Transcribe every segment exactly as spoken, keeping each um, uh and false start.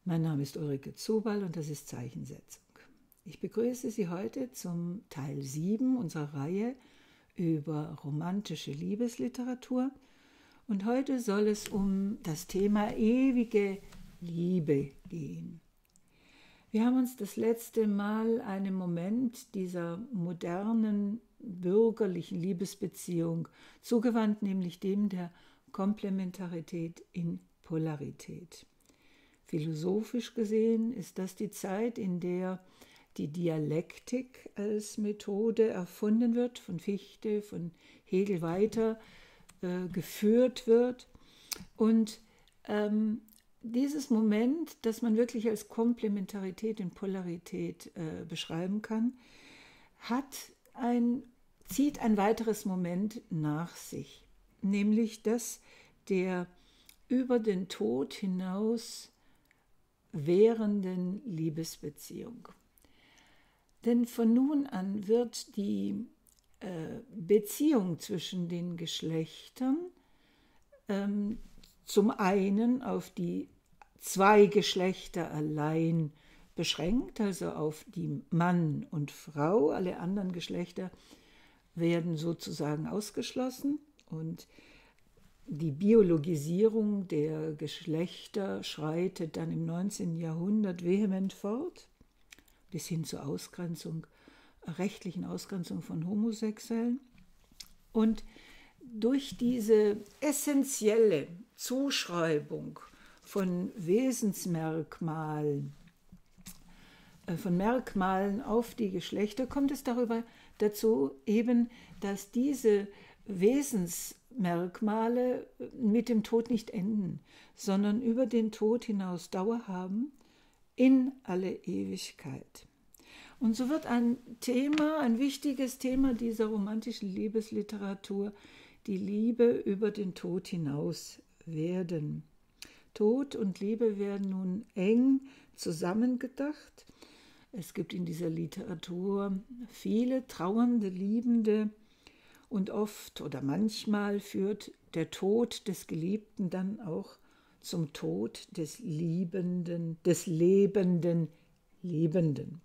Mein Name ist Ulrike Zubal und das ist Zeichensetzung. Ich begrüße Sie heute zum Teil sieben unserer Reihe über romantische Liebesliteratur. Und heute soll es um das Thema ewige Liebe gehen. Wir haben uns das letzte Mal einen Moment dieser modernen bürgerlichen Liebesbeziehung zugewandt, nämlich dem der Komplementarität in Polarität. Philosophisch gesehen ist das die Zeit, in der die Dialektik als Methode erfunden wird, von Fichte, von Hegel weiter äh, geführt wird. Und ähm, dieses Moment, das man wirklich als Komplementarität in Polarität äh, beschreiben kann, hat ein, zieht ein weiteres Moment nach sich, nämlich das der über den Tod hinaus währenden Liebesbeziehung. Denn von nun an wird die äh, Beziehung zwischen den Geschlechtern ähm, zum einen auf die zwei Geschlechter allein beschränkt, also auf die Mann und Frau. Alle anderen Geschlechter werden sozusagen ausgeschlossen und die Biologisierung der Geschlechter schreitet dann im neunzehnten Jahrhundert vehement fort, bis hin zur Ausgrenzung, rechtlichen Ausgrenzung von Homosexuellen. Und durch diese essentielle Zuschreibung von Wesensmerkmalen, von Merkmalen auf die Geschlechter, kommt es darüber dazu eben, dass diese Wesensmerkmale mit dem Tod nicht enden, sondern über den Tod hinaus Dauer haben in alle Ewigkeit. Und so wird ein Thema, ein wichtiges Thema dieser romantischen Liebesliteratur, die Liebe über den Tod hinaus werden. Tod und Liebe werden nun eng zusammengedacht. Es gibt in dieser Literatur viele trauernde Liebende und oft oder manchmal führt der Tod des Geliebten dann auch zum Tod des Liebenden, des lebenden Liebenden.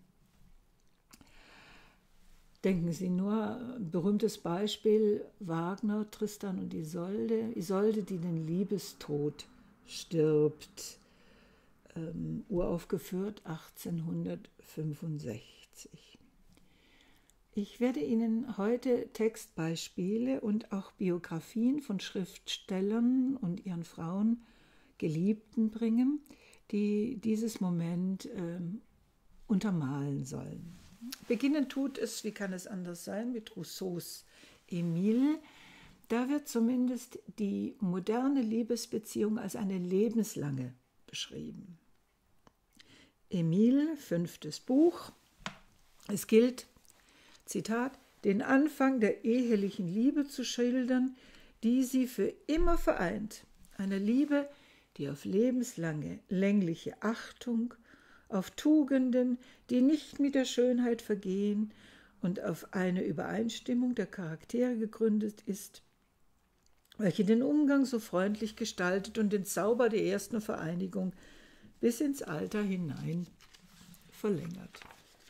Denken Sie nur, ein berühmtes Beispiel, Wagner, Tristan und Isolde, Isolde, die den Liebestod stirbt, ähm, uraufgeführt achtzehnhundertfünfundsechzig. Ich werde Ihnen heute Textbeispiele und auch Biografien von Schriftstellern und ihren Frauen, Geliebten bringen, die dieses Moment äh, untermalen sollen. Beginnen tut es, wie kann es anders sein, mit Rousseaus Emile. Da wird zumindest die moderne Liebesbeziehung als eine lebenslange beschrieben. Emile, fünftes Buch. Es gilt, Zitat, den Anfang der ehelichen Liebe zu schildern, die sie für immer vereint. Eine Liebe, die auf lebenslange, längliche Achtung, auf Tugenden, die nicht mit der Schönheit vergehen und auf eine Übereinstimmung der Charaktere gegründet ist, welche den Umgang so freundlich gestaltet und den Zauber der ersten Vereinigung bis ins Alter hinein verlängert.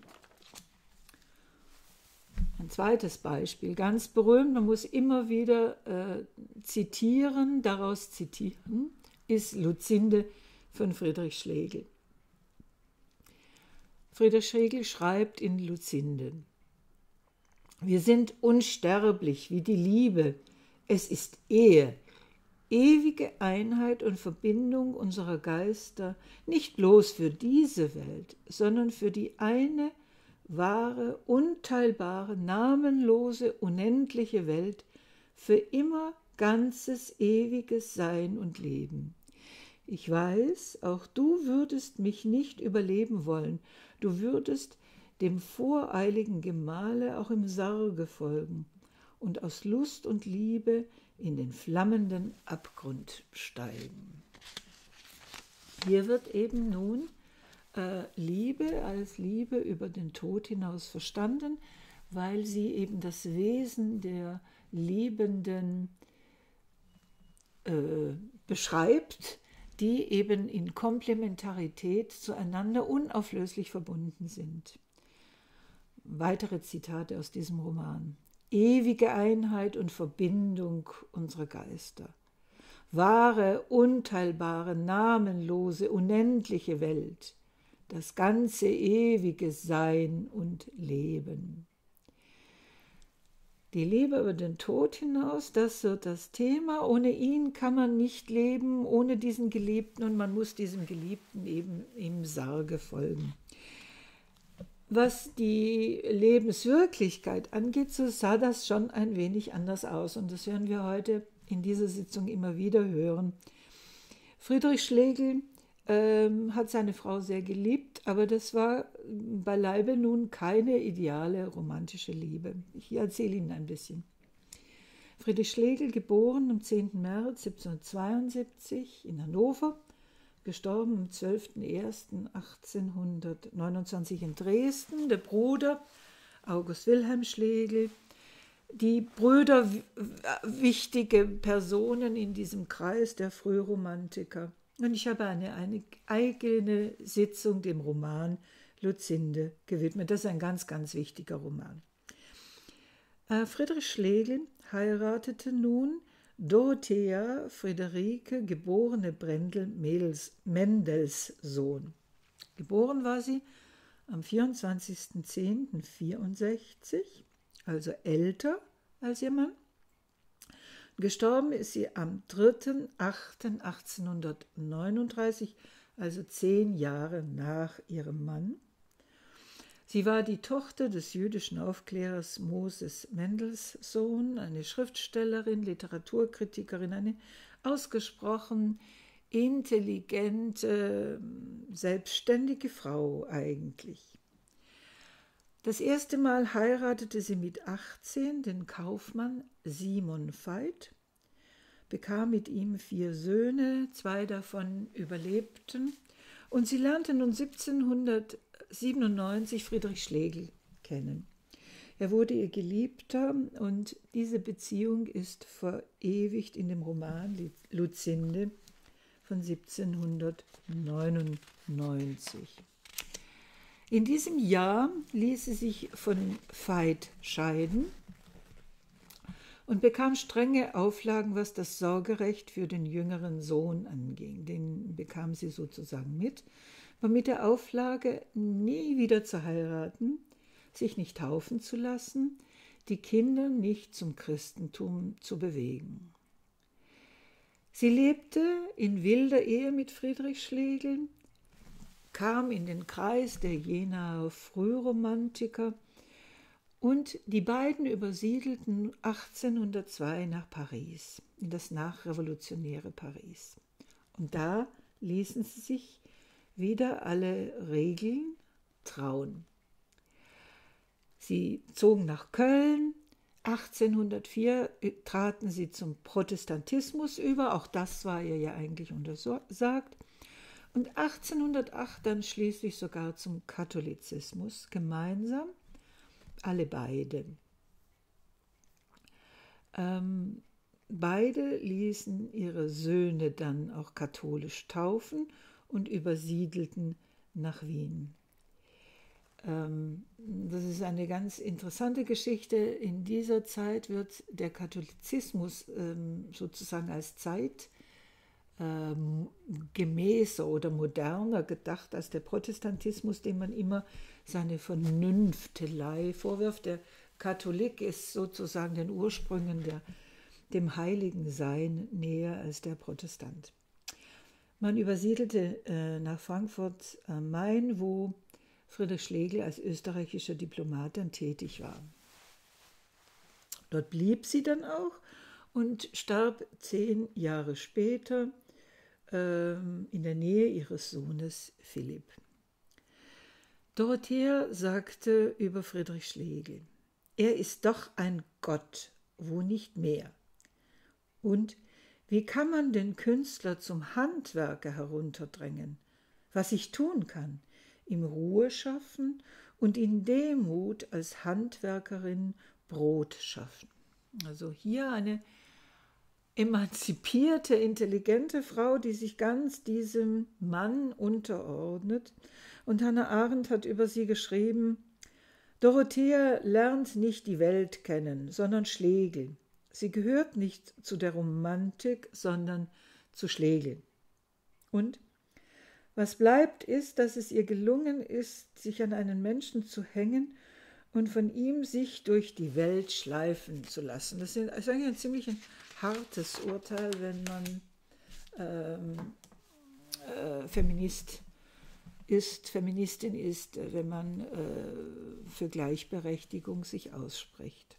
Ein zweites Beispiel, ganz berühmt, man muss immer wieder äh, zitieren, daraus zitieren, ist Lucinde von Friedrich Schlegel. Friedrich Schlegel schreibt in Lucinde: Wir sind unsterblich wie die Liebe, es ist Ehe, ewige Einheit und Verbindung unserer Geister, nicht bloß für diese Welt, sondern für die eine wahre, unteilbare, namenlose, unendliche Welt, für immer ganzes, ewiges Sein und Leben. Ich weiß, auch du würdest mich nicht überleben wollen, du würdest dem voreiligen Gemahle auch im Sarge folgen und aus Lust und Liebe in den flammenden Abgrund steigen. Hier wird eben nun äh, Liebe als Liebe über den Tod hinaus verstanden, weil sie eben das Wesen der Liebenden äh, beschreibt, die eben in Komplementarität zueinander unauflöslich verbunden sind. Weitere Zitate aus diesem Roman. Ewige Einheit und Verbindung unserer Geister. Wahre, unteilbare, namenlose, unendliche Welt. Das ganze ewige Sein und Leben. Die Liebe über den Tod hinaus, das wird das Thema. Ohne ihn kann man nicht leben, ohne diesen Geliebten, und man muss diesem Geliebten eben im Sarge folgen. Was die Lebenswirklichkeit angeht, so sah das schon ein wenig anders aus. Und das werden wir heute in dieser Sitzung immer wieder hören. Friedrich Schlegel ähm, hat seine Frau sehr geliebt, aber das war beileibe nun keine ideale romantische Liebe. Ich erzähle Ihnen ein bisschen. Friedrich Schlegel, geboren am zehnten März siebzehnhundertzweiundsiebzig in Hannover, gestorben am zwölften ersten achtzehnhundertneunundzwanzig in Dresden, der Bruder August Wilhelm Schlegel, die Brüder wichtige Personen in diesem Kreis der Frühromantiker. Und ich habe eine, eine eigene Sitzung dem Roman Luzinde gewidmet. Das ist ein ganz, ganz wichtiger Roman. Äh, Friedrich Schlegel heiratete nun Dorothea Friederike, geborene Brendel Mendelssohn. Geboren war sie am vierundzwanzigsten zehnten vierundsechzig, also älter als ihr Mann. Gestorben ist sie am dritten achten achtzehnhundertneununddreißig, also zehn Jahre nach ihrem Mann. Sie war die Tochter des jüdischen Aufklärers Moses Mendelssohn, eine Schriftstellerin, Literaturkritikerin, eine ausgesprochen intelligente, selbstständige Frau eigentlich. Das erste Mal heiratete sie mit achtzehn den Kaufmann Simon Veit, bekam mit ihm vier Söhne, zwei davon überlebten, und sie lernte nun siebzehnhundertsiebenundneunzig Friedrich Schlegel kennen. Er wurde ihr Geliebter und diese Beziehung ist verewigt in dem Roman Luzinde von siebzehnhundertneunundneunzig. In diesem Jahr ließ sie sich von Veit scheiden und bekam strenge Auflagen, was das Sorgerecht für den jüngeren Sohn anging. Den bekam sie sozusagen mit, aber mit der Auflage, nie wieder zu heiraten, sich nicht taufen zu lassen, die Kinder nicht zum Christentum zu bewegen. Sie lebte in wilder Ehe mit Friedrich Schlegel, kam in den Kreis der Jenaer Frühromantiker und die beiden übersiedelten achtzehnhundertzwei nach Paris, in das nachrevolutionäre Paris. Und da ließen sie sich wieder alle Regeln trauen. Sie zogen nach Köln, achtzehnhundertvier traten sie zum Protestantismus über, auch das war ihr ja eigentlich untersagt, und achtzehnhundertacht dann schließlich sogar zum Katholizismus, gemeinsam, alle beide. Ähm, beide ließen ihre Söhne dann auch katholisch taufen und übersiedelten nach Wien. Ähm, das ist eine ganz interessante Geschichte. In dieser Zeit wird der Katholizismus ähm, sozusagen als Zeit Ähm, gemäßer oder moderner gedacht als der Protestantismus, dem man immer seine Vernünftelei vorwirft. Der Katholik ist sozusagen den Ursprüngen, der, dem heiligen Sein näher als der Protestant. Man übersiedelte äh, nach Frankfurt am Main, wo Friedrich Schlegel als österreichischer Diplomat dann tätig war. Dort blieb sie dann auch und starb zehn Jahre später in der Nähe ihres Sohnes Philipp. Dorothea sagte über Friedrich Schlegel: Er ist doch ein Gott, wo nicht mehr. Und wie kann man den Künstler zum Handwerker herunterdrängen? Was ich tun kann, ihm Ruhe schaffen und in Demut als Handwerkerin Brot schaffen. Also hier eine emanzipierte, intelligente Frau, die sich ganz diesem Mann unterordnet. Und Hannah Arendt hat über sie geschrieben: Dorothea lernt nicht die Welt kennen, sondern Schlegel. Sie gehört nicht zu der Romantik, sondern zu Schlegel. Und was bleibt, ist, dass es ihr gelungen ist, sich an einen Menschen zu hängen und von ihm sich durch die Welt schleifen zu lassen. Das ist eigentlich ein ziemlich ein hartes Urteil, wenn man ähm, äh, Feminist ist, Feministin ist, wenn man äh, für Gleichberechtigung sich ausspricht.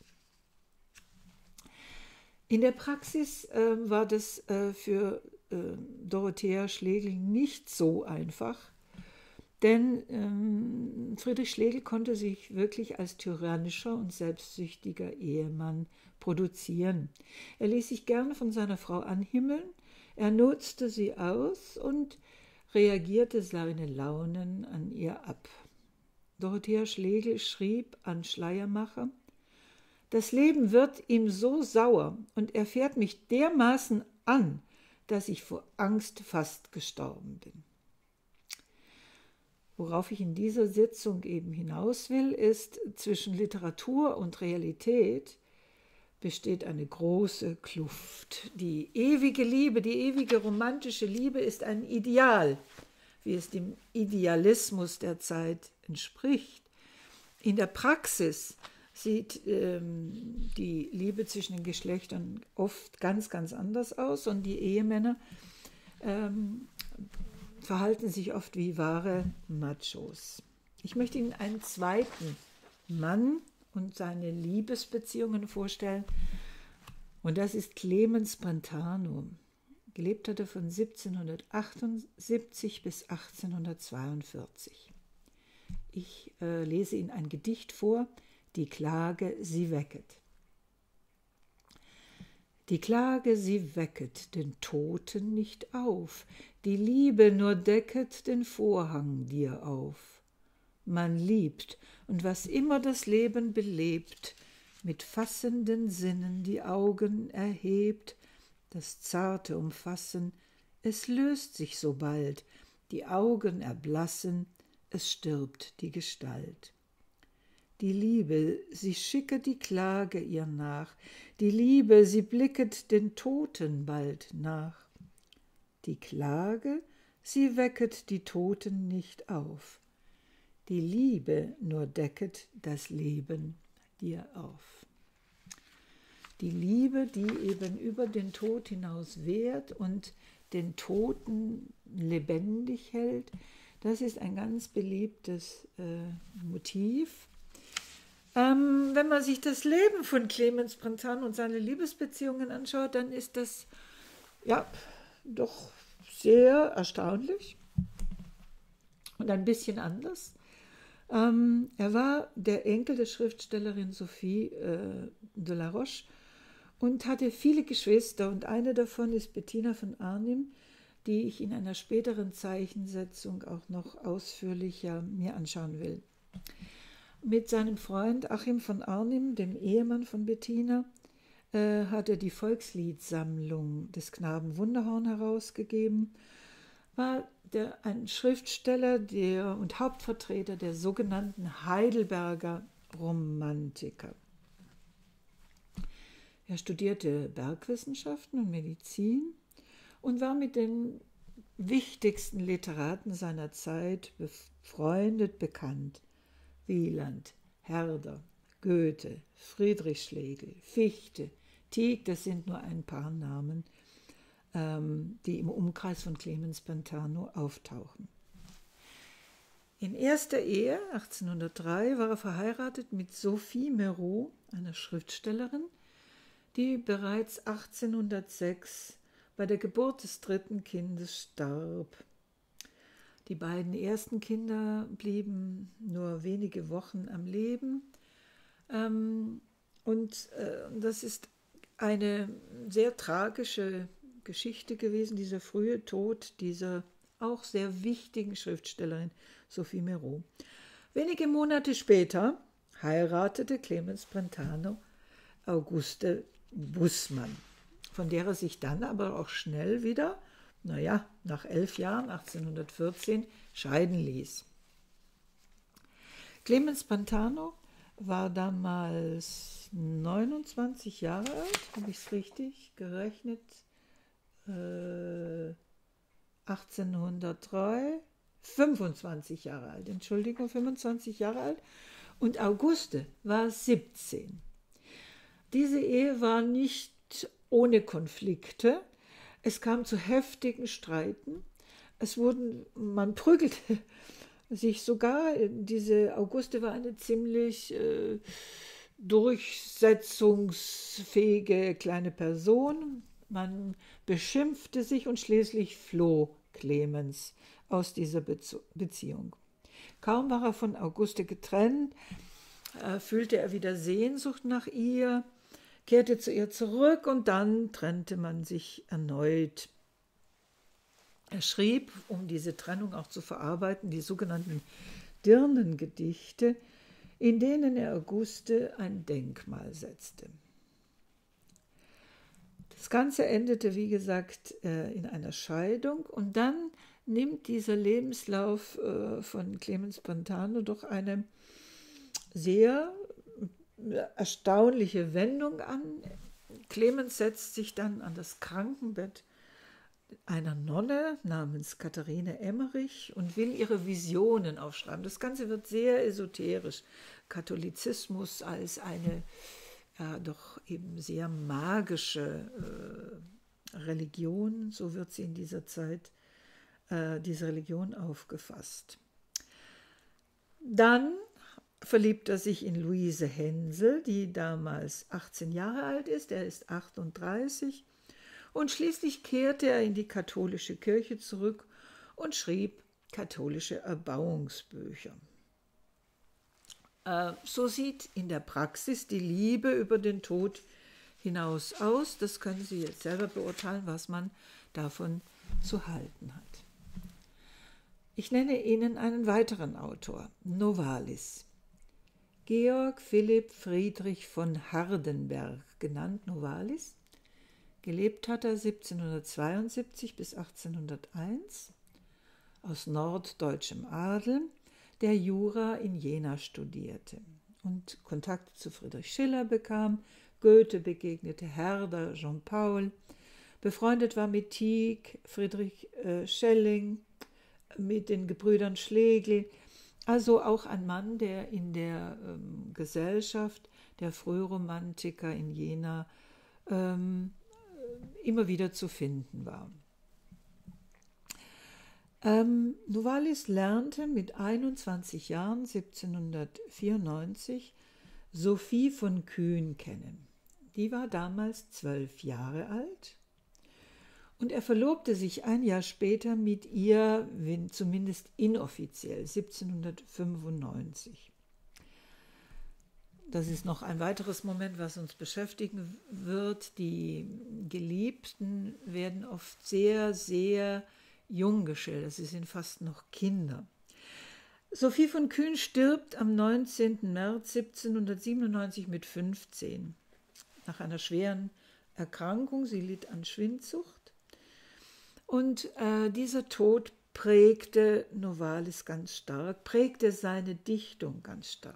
In der Praxis äh, war das äh, für äh, Dorothea Schlegel nicht so einfach, denn ähm, Friedrich Schlegel konnte sich wirklich als tyrannischer und selbstsüchtiger Ehemann produzieren. Er ließ sich gern von seiner Frau anhimmeln, er nutzte sie aus und reagierte seine Launen an ihr ab. Dorothea Schlegel schrieb an Schleiermacher: Das Leben wird ihm so sauer und er fährt mich dermaßen an, dass ich vor Angst fast gestorben bin. Worauf ich in dieser Sitzung eben hinaus will, ist, zwischen Literatur und Realität besteht eine große Kluft. Die ewige Liebe, die ewige romantische Liebe ist ein Ideal, wie es dem Idealismus der Zeit entspricht. In der Praxis sieht ähm, die Liebe zwischen den Geschlechtern oft ganz, ganz anders aus und die Ehemänner ähm, verhalten sich oft wie wahre Machos. Ich möchte Ihnen einen zweiten Mann und seine Liebesbeziehungen vorstellen. Und das ist Clemens Brentano. Gelebt hat er von siebzehnhundertachtundsiebzig bis achtzehnhundertzweiundvierzig. Ich äh, lese Ihnen ein Gedicht vor, Die Klage, sie wecket. Die Klage, sie wecket den Toten nicht auf, die Liebe nur decket den Vorhang dir auf. Man liebt, und was immer das Leben belebt, mit fassenden Sinnen die Augen erhebt, das zarte Umfassen, es löst sich so bald, die Augen erblassen, es stirbt die Gestalt. Die Liebe, sie schicke die Klage ihr nach, die Liebe, sie blicket den Toten bald nach. Die Klage, sie wecket die Toten nicht auf, die Liebe nur decket das Leben dir auf. Die Liebe, die eben über den Tod hinaus wehrt und den Toten lebendig hält, das ist ein ganz beliebtes äh, Motiv. Ähm, wenn man sich das Leben von Clemens Brentano und seine Liebesbeziehungen anschaut, dann ist das ja doch sehr erstaunlich und ein bisschen anders. Ähm, er war der Enkel der Schriftstellerin Sophie äh, de la Roche und hatte viele Geschwister, und eine davon ist Bettina von Arnim, die ich in einer späteren Zeichensetzung auch noch ausführlicher mir anschauen will. Mit seinem Freund Achim von Arnim, dem Ehemann von Bettina, äh, hat er die Volksliedsammlung des Knaben Wunderhorn herausgegeben, war der, ein Schriftsteller der, und Hauptvertreter der sogenannten Heidelberger Romantiker. Er studierte Bergwissenschaften und Medizin und war mit den wichtigsten Literaten seiner Zeit befreundet, bekannt. Wieland, Herder, Goethe, Friedrich Schlegel, Fichte, Tieck, das sind nur ein paar Namen, ähm, die im Umkreis von Clemens Brentano auftauchen. In erster Ehe, achtzehnhundertdrei, war er verheiratet mit Sophie Mereau, einer Schriftstellerin, die bereits achtzehnhundertsechs bei der Geburt des dritten Kindes starb. Die beiden ersten Kinder blieben nur wenige Wochen am Leben. Ähm, und äh, das ist eine sehr tragische Geschichte gewesen, dieser frühe Tod dieser auch sehr wichtigen Schriftstellerin Sophie Mereau. Wenige Monate später heiratete Clemens Brentano Auguste Bußmann. von der er sich dann aber auch schnell wieder, naja, nach elf Jahren, achtzehnhundertvierzehn, scheiden ließ. Clemens Brentano war damals neunundzwanzig Jahre alt, habe ich es richtig gerechnet, äh, achtzehnhundertdrei, fünfundzwanzig Jahre alt, Entschuldigung, fünfundzwanzig Jahre alt, und Auguste war siebzehn. Diese Ehe war nicht ohne Konflikte. Es kam zu heftigen Streiten. Es wurden, man prügelte sich sogar. Diese Auguste war eine ziemlich äh, durchsetzungsfähige kleine Person. Man beschimpfte sich und schließlich floh Clemens aus dieser Bezie- Beziehung. Kaum war er von Auguste getrennt, äh, fühlte er wieder Sehnsucht nach ihr, kehrte zu ihr zurück und dann trennte man sich erneut. Er schrieb, um diese Trennung auch zu verarbeiten, die sogenannten Dirnengedichte, in denen er Auguste ein Denkmal setzte. Das Ganze endete, wie gesagt, in einer Scheidung und dann nimmt dieser Lebenslauf von Clemens Brentano doch eine sehr erstaunliche Wendung an. Clemens setzt sich dann an das Krankenbett einer Nonne namens Katharine Emmerich und will ihre Visionen aufschreiben. Das Ganze wird sehr esoterisch. Katholizismus als eine ja, doch eben sehr magische äh, Religion, so wird sie in dieser Zeit, äh, diese Religion aufgefasst. Dann verliebt er sich in Luise Hensel, die damals achtzehn Jahre alt ist, er ist achtunddreißig, und schließlich kehrte er in die katholische Kirche zurück und schrieb katholische Erbauungsbücher. Äh, so sieht in der Praxis die Liebe über den Tod hinaus aus. Das können Sie jetzt selber beurteilen, was man davon zu halten hat. Ich nenne Ihnen einen weiteren Autor, Novalis. Georg Philipp Friedrich von Hardenberg, genannt Novalis. Gelebt hat er siebzehnhundertzweiundsiebzig bis achtzehnhunderteins, aus norddeutschem Adel, der Jura in Jena studierte und Kontakt zu Friedrich Schiller bekam, Goethe begegnete, Herder, Jean Paul, befreundet war mit Tieck, Friedrich äh, Schelling, mit den Gebrüdern Schlegel, also auch ein Mann, der in der ähm, Gesellschaft der Frühromantiker in Jena ähm, immer wieder zu finden war. Ähm, Novalis lernte mit einundzwanzig Jahren, siebzehnhundertvierundneunzig, Sophie von Kühn kennen. Die war damals zwölf Jahre alt und er verlobte sich ein Jahr später mit ihr, zumindest inoffiziell, siebzehnhundertfünfundneunzig. Das ist noch ein weiteres Moment, was uns beschäftigen wird. Die Geliebten werden oft sehr, sehr jung geschildert. Sie sind fast noch Kinder. Sophie von Kühn stirbt am neunzehnten März siebzehnhundertsiebenundneunzig mit fünfzehn. Nach einer schweren Erkrankung. Sie litt an Schwindsucht. Und äh, dieser Tod prägte Novalis ganz stark, prägte seine Dichtung ganz stark.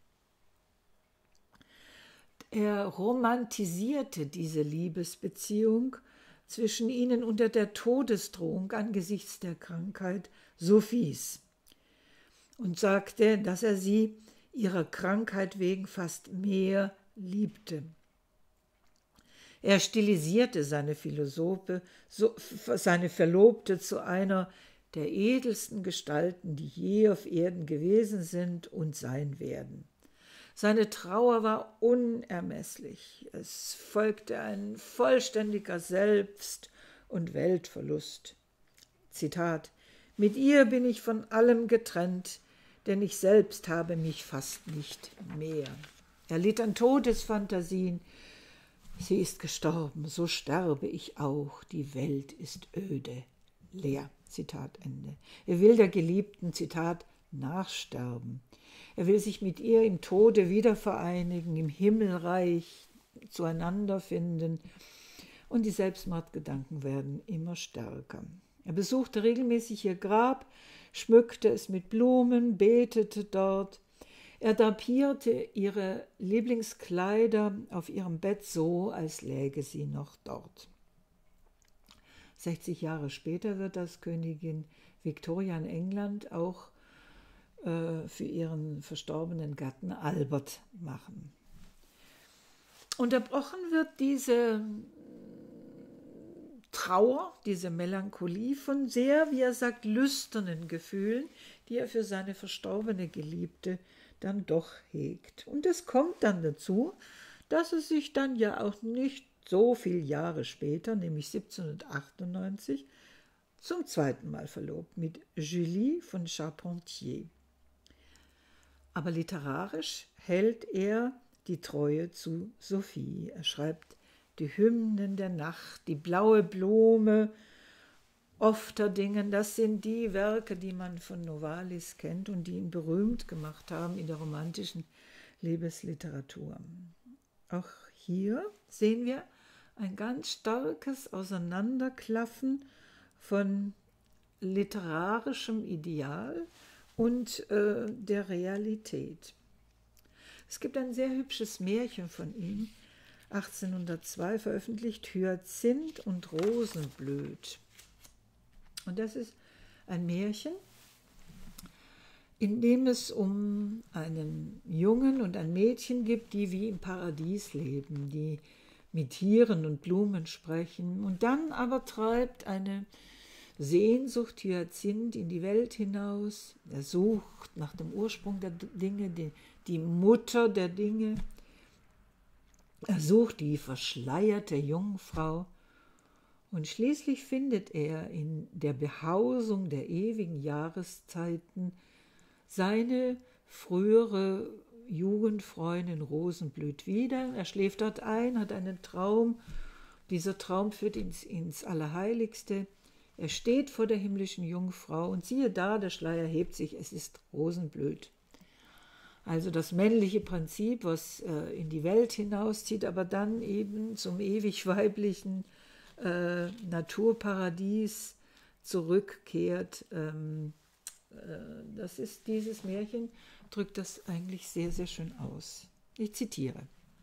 Er romantisierte diese Liebesbeziehung zwischen ihnen unter der Todesdrohung angesichts der Krankheit Sophies und sagte, dass er sie ihrer Krankheit wegen fast mehr liebte. Er stilisierte seine Philosophe, so, seine Verlobte zu einer der edelsten Gestalten, die je auf Erden gewesen sind und sein werden. Seine Trauer war unermesslich. Es folgte ein vollständiger Selbst- und Weltverlust. Zitat: Mit ihr bin ich von allem getrennt, denn ich selbst habe mich fast nicht mehr. Er litt an Todesfantasien. Sie ist gestorben, so sterbe ich auch. Die Welt ist öde, leer. Zitat Ende. Er will der Geliebten, Zitat, nachsterben. Er will sich mit ihr im Tode wieder vereinigen, im Himmelreich zueinander finden. und die Selbstmordgedanken werden immer stärker. Er besuchte regelmäßig ihr Grab, schmückte es mit Blumen, betete dort. Er drapierte ihre Lieblingskleider auf ihrem Bett so, als läge sie noch dort. sechzig Jahre später wird das Königin Victoria in England auch äh, für ihren verstorbenen Gatten Albert machen. Unterbrochen wird diese Trauer, diese Melancholie von sehr, wie er sagt, lüsternen Gefühlen, die er für seine verstorbene Geliebte dann doch hegt. Und es kommt dann dazu, dass es sich dann ja auch nicht so viele Jahre später, nämlich siebzehnhundertachtundneunzig, zum zweiten Mal verlobt mit Julie von Charpentier. Aber literarisch hält er die Treue zu Sophie. Er schreibt die Hymnen der Nacht, die blaue Blume, Ofterdingen, das sind die Werke, die man von Novalis kennt und die ihn berühmt gemacht haben in der romantischen Liebesliteratur. Auch hier sehen wir ein ganz starkes Auseinanderklaffen von literarischem Ideal und äh, der Realität. Es gibt ein sehr hübsches Märchen von ihm, achtzehnhundertzwei veröffentlicht, Hyazinth und Rosenblüt. Und das ist ein Märchen, in dem es um einen Jungen und ein Mädchen gibt, die wie im Paradies leben, die mit Tieren und Blumen sprechen. Und dann aber treibt eine Sehnsucht Hyazinth in die Welt hinaus. Er sucht nach dem Ursprung der Dinge, die, die Mutter der Dinge. Er sucht die verschleierte Jungfrau. Und schließlich findet er in der Behausung der ewigen Jahreszeiten seine frühere Jugendfreundin Rosenblüt wieder. Er schläft dort ein, hat einen Traum. Dieser Traum führt ihn ins, ins Allerheiligste. Er steht vor der himmlischen Jungfrau und siehe da, der Schleier hebt sich, es ist Rosenblüt. Also das männliche Prinzip, was äh, in die Welt hinauszieht, aber dann eben zum ewig weiblichen Äh, Naturparadies zurückkehrt. Ähm, äh, das ist dieses Märchen, drückt das eigentlich sehr, sehr schön aus. Ich zitiere.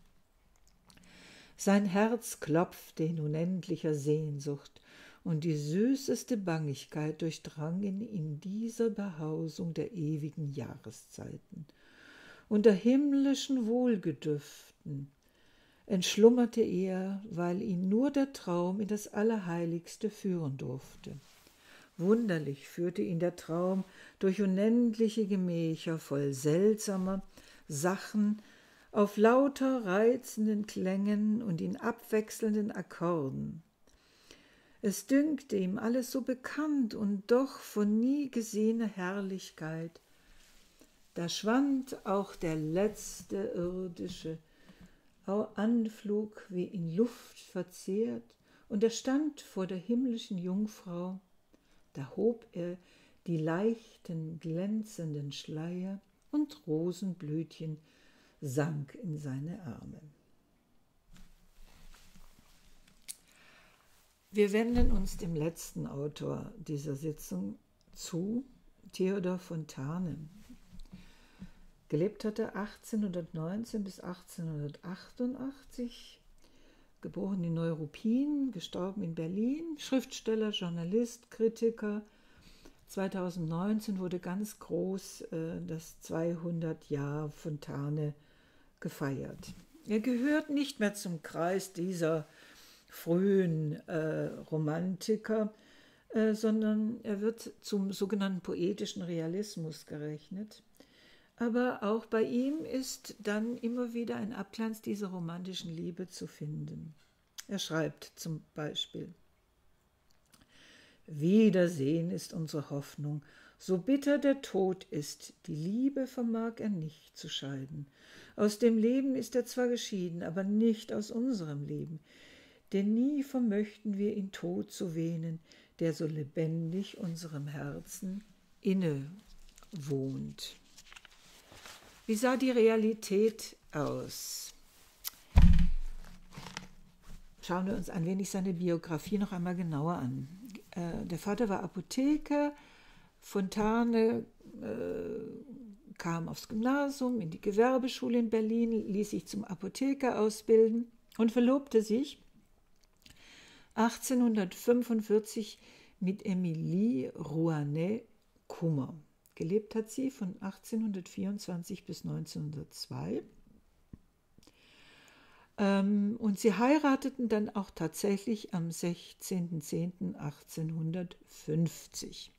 Sein Herz klopfte in unendlicher Sehnsucht und die süßeste Bangigkeit durchdrang ihn in dieser Behausung der ewigen Jahreszeiten. Unter himmlischen Wohlgedüften entschlummerte er, weil ihn nur der Traum in das Allerheiligste führen durfte. Wunderlich führte ihn der Traum durch unendliche Gemächer voll seltsamer Sachen, auf lauter reizenden Klängen und in abwechselnden Akkorden. Es dünkte ihm alles so bekannt und doch von nie gesehener Herrlichkeit. Da schwand auch der letzte irdische Anflug wie in Luft verzehrt, und er stand vor der himmlischen Jungfrau. Da hob er die leichten, glänzenden Schleier, und Rosenblütchen sank in seine Arme. Wir wenden uns dem letzten Autor dieser Sitzung zu, Theodor Fontane. Gelebt hat er achtzehnhundertneunzehn bis achtzehnhundertachtundachtzig, geboren in Neuruppin, gestorben in Berlin, Schriftsteller, Journalist, Kritiker. zweitausendneunzehn wurde ganz groß äh, das zweihundert Jahr Fontane gefeiert. Er gehört nicht mehr zum Kreis dieser frühen äh, Romantiker, äh, sondern er wird zum sogenannten poetischen Realismus gerechnet. Aber auch bei ihm ist dann immer wieder ein Abglanz dieser romantischen Liebe zu finden. Er schreibt zum Beispiel: Wiedersehen ist unsere Hoffnung, so bitter der Tod ist, die Liebe vermag er nicht zu scheiden. Aus dem Leben ist er zwar geschieden, aber nicht aus unserem Leben, denn nie vermöchten wir ihn tot zu wähnen, der so lebendig unserem Herzen innewohnt. Wie sah die Realität aus? schauen wir uns ein wenig seine Biografie noch einmal genauer an. Äh, der Vater war Apotheker, Fontane äh, kam aufs Gymnasium, in die Gewerbeschule in Berlin, ließ sich zum Apotheker ausbilden und verlobte sich achtzehnhundertfünfundvierzig mit Emilie Rouanet-Kummer. Gelebt hat sie von achtzehnhundertvierundzwanzig bis neunzehnhundertzwei. Ähm, und sie heirateten dann auch tatsächlich am sechzehnten zehnten achtzehnhundertfünfzig.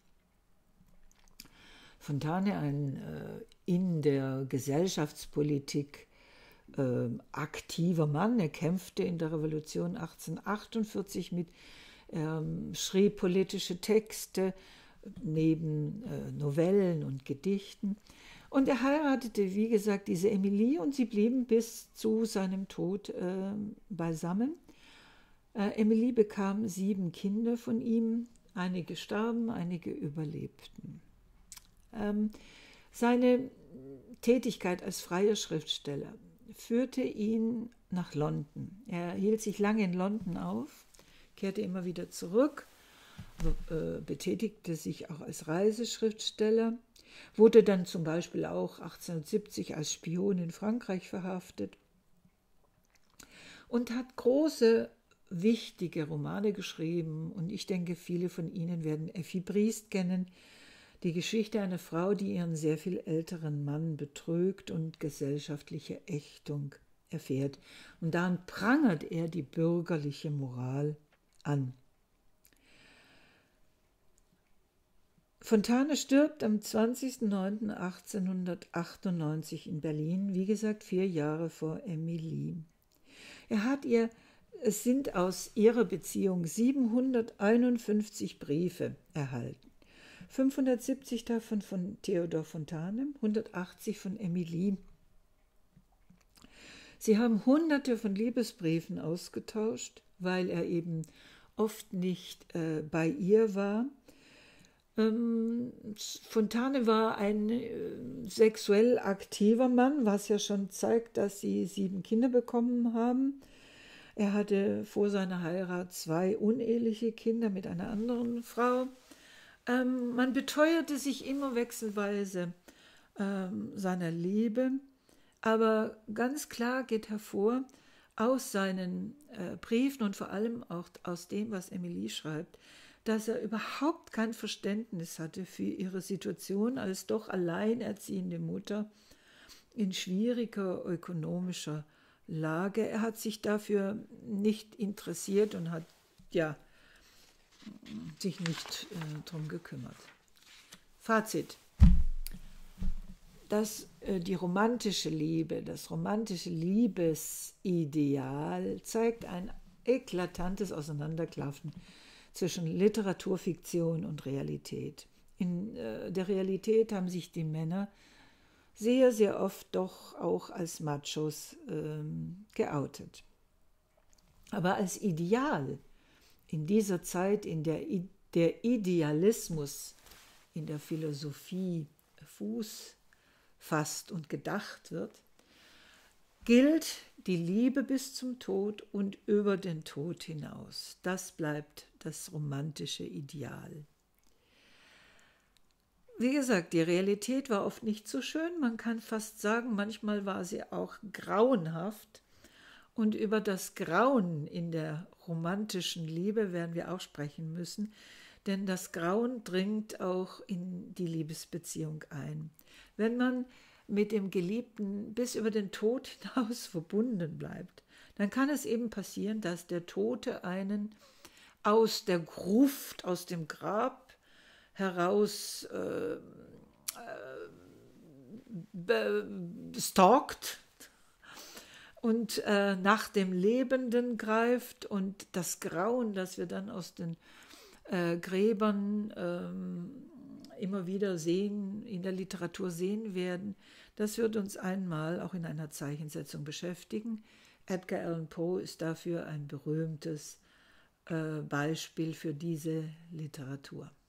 Fontane, ein äh, in der Gesellschaftspolitik äh, aktiver Mann, er kämpfte in der Revolution achtzehnhundertachtundvierzig mit, ähm, schrieb politische Texte neben äh, Novellen und Gedichten. Und er heiratete, wie gesagt, diese Emilie und sie blieben bis zu seinem Tod äh, beisammen. Äh, Emilie bekam sieben Kinder von ihm, einige starben, einige überlebten. Ähm, seine Tätigkeit als freier Schriftsteller führte ihn nach London. Er hielt sich lange in London auf, kehrte immer wieder zurück, äh, betätigte sich auch als Reiseschriftsteller, wurde dann zum Beispiel auch achtzehnhundertsiebzig als Spion in Frankreich verhaftet und hat große, wichtige Romane geschrieben. Und ich denke, viele von Ihnen werden Effi Briest kennen, die Geschichte einer Frau, die ihren sehr viel älteren Mann betrügt und gesellschaftliche Ächtung erfährt. Und daran prangert er die bürgerliche Moral an. Fontane stirbt am zwanzigsten neunten achtzehnhundertachtundneunzig in Berlin, wie gesagt, vier Jahre vor Emilie. Er hat ihr, es sind aus ihrer Beziehung siebenhunderteinundfünfzig Briefe erhalten. fünfhundertsiebzig davon von Theodor Fontane, hundertachtzig von Emilie. Sie haben hunderte von Liebesbriefen ausgetauscht, weil er eben oft nicht äh, bei ihr war. Ähm, Fontane war ein äh, sexuell aktiver Mann, was ja schon zeigt, dass sie sieben Kinder bekommen haben. Er hatte vor seiner Heirat zwei uneheliche Kinder mit einer anderen Frau. Ähm, man beteuerte sich immer wechselweise ähm, seiner Liebe, aber ganz klar geht hervor aus seinen äh, Briefen und vor allem auch aus dem, was Emilie schreibt, dass er überhaupt kein Verständnis hatte für ihre Situation als doch alleinerziehende Mutter in schwieriger ökonomischer Lage. Er hat sich dafür nicht interessiert und hat ja sich nicht äh, darum gekümmert. Fazit. Das, äh, die romantische Liebe, das romantische Liebesideal zeigt ein eklatantes Auseinanderklaffen zwischen Literaturfiktion und Realität. In äh, der Realität haben sich die Männer sehr, sehr oft doch auch als Machos ähm, geoutet. Aber als Ideal in dieser Zeit, in der der Idealismus in der Philosophie Fuß fasst und gedacht wird, gilt die Liebe bis zum Tod und über den Tod hinaus. Das bleibt das romantische Ideal. Wie gesagt, die Realität war oft nicht so schön. Man kann fast sagen, manchmal war sie auch grauenhaft. Und über das Grauen in der romantischen Liebe werden wir auch sprechen müssen, denn das Grauen dringt auch in die Liebesbeziehung ein. Wenn man mit dem Geliebten bis über den Tod hinaus verbunden bleibt, dann kann es eben passieren, dass der Tote einen aus der Gruft, aus dem Grab heraus äh, äh, stalkt und äh, nach dem Lebenden greift, und das Grauen, das wir dann aus den äh, Gräbern ähm, immer wieder sehen, in der Literatur sehen werden, das wird uns einmal auch in einer Zeichensetzung beschäftigen. Edgar Allan Poe ist dafür ein berühmtes äh, Beispiel für diese Literatur.